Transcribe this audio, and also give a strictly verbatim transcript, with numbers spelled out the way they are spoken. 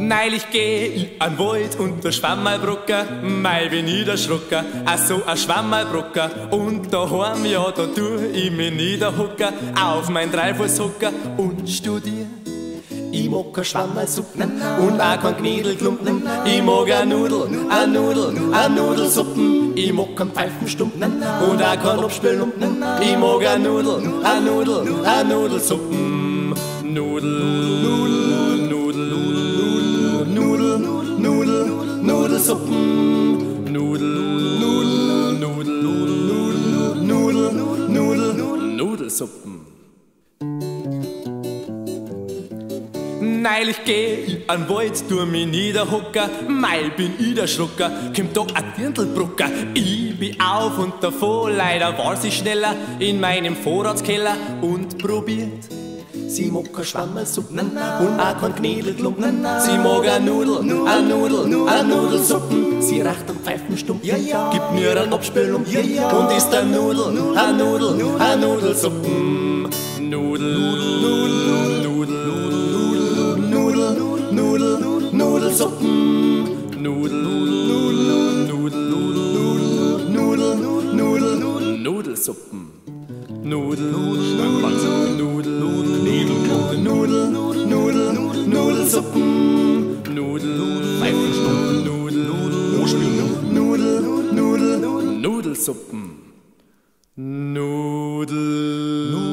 Neulich geh ich an Wald und da schwamm mal Brucker, mei bin ich erschrocken, ach so ein Schwammerbrucker. Und daheim, ja, da tu ich mich niederhocken, auf mein Dreifußhocker und studier. Ich mag kein Schwammersuppen und auch kein Knädelklumpen. Ich mag a Nudel, a Nudel, a Nudelsuppen. Ich mag kein Pfeifenstumpen und auch kein Abspülnumpen. Ich mag a Nudel, a Nudel, a Nudelsuppen. Nudel, Nudel, Nudel, Nudel, Nudel, Nudelsuppen. Nudel, Nudel, Nudel, Nudel, Nudel, Nudelsuppen. Neulich geh ich an Wald, tu mich niederhocker, mei bin ich der Schrucker, kommt da a Dirndlbrucker. Ich bin auf und davon, leider war sie schneller in meinem Vorratskeller und probiert. Sie mag kein Schwammersuppen und auch kein Knädelklumpen. Sie mag a Nudel, a Nudel, a Nudelsuppen. Sie raucht am Pfeifenstumpen, ja, ja. Gibt mir einen Abspülung, ja, ja. Und isst a Nudel, a Nudel, a Nudelsuppen. Nudel, Nudel, Nudel, Nudel, Nudel, Nudelsuppen. Nudel, Nudel, Nudel, Nudel, Nudel, Nudelsuppen. Nudel, Nudel, Nudel, Nudel, Nudel, Nudelsuppen. Nudel, Pfeifenstumpen, Nudel, Nudel, Nudel, Nudelsuppen. Nudel.